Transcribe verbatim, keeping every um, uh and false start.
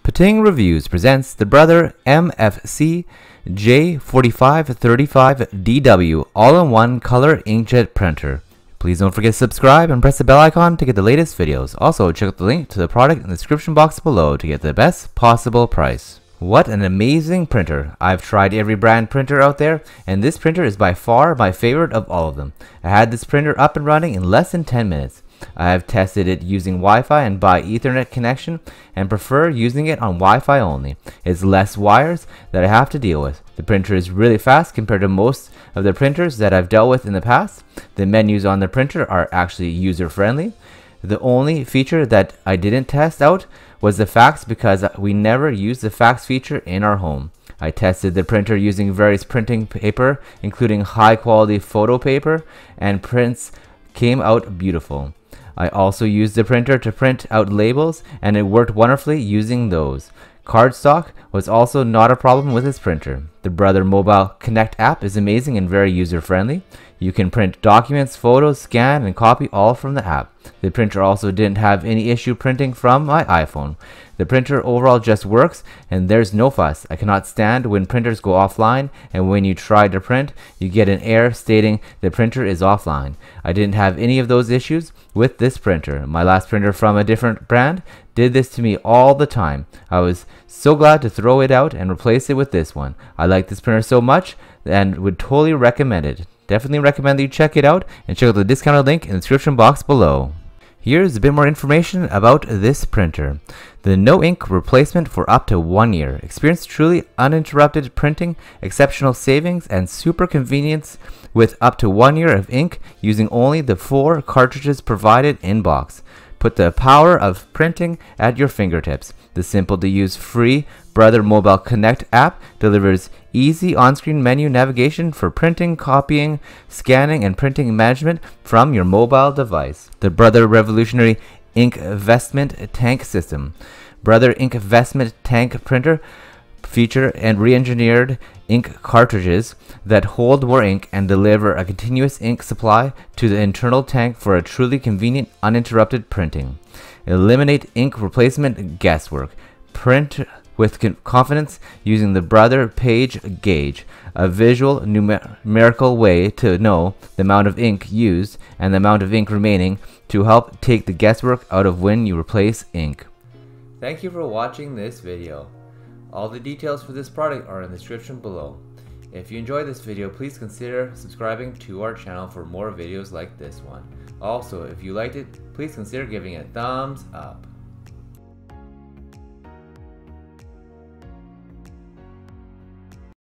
Pating Reviews presents the Brother M F C J forty-five thirty-five D W all-in-one color inkjet printer. Please don't forget to subscribe and press the bell icon to get the latest videos. Also, check out the link to the product in the description box below to get the best possible price. What an amazing printer. I've tried every brand printer out there, and this printer is by far my favorite of all of them. I had this printer up and running in less than ten minutes. I have tested it using Wi-Fi and by Ethernet connection and prefer using it on Wi-Fi only. It's less wires that I have to deal with. The printer is really fast compared to most of the printers that I've dealt with in the past. The menus on the printer are actually user-friendly. The only feature that I didn't test out was the fax because we never use the fax feature in our home. I tested the printer using various printing paper, including high-quality photo paper, and prints came out beautiful. I also used the printer to print out labels, and it worked wonderfully using those. Cardstock was also not a problem with this printer. The Brother Mobile Connect app is amazing and very user-friendly. You can print documents, photos, scan, and copy all from the app. The printer also didn't have any issue printing from my iPhone. The printer overall just works, and there's no fuss. I cannot stand when printers go offline, and when you try to print, you get an error stating the printer is offline. I didn't have any of those issues with this printer. My last printer from a different brand did this to me all the time. I was so glad to throw it out and replace it with this one. I like this printer so much and would totally recommend it. Definitely recommend that you check it out and check out the discounted link in the description box below. Here's a bit more information about this printer. The no ink replacement for up to one year. Experience truly uninterrupted printing, exceptional savings, and super convenience with up to one year of ink using only the four cartridges provided in box. Put the power of printing at your fingertips. The simple-to-use free Brother Mobile Connect app delivers easy on-screen menu navigation for printing, copying, scanning, and printing management from your mobile device. The Brother Revolutionary Inkvestment Tank System. Brother Inkvestment Tank Printer feature and re-engineered ink cartridges that hold more ink and deliver a continuous ink supply to the internal tank for a truly convenient, uninterrupted printing. Eliminate ink replacement guesswork. Print with confidence using the Brother Page Gauge, a visual numer numerical way to know the amount of ink used and the amount of ink remaining to help take the guesswork out of when you replace ink. Thank you for watching this video. All the details for this product are in the description below. If you enjoyed this video, please consider subscribing to our channel for more videos like this one. Also, if you liked it, please consider giving it a thumbs up.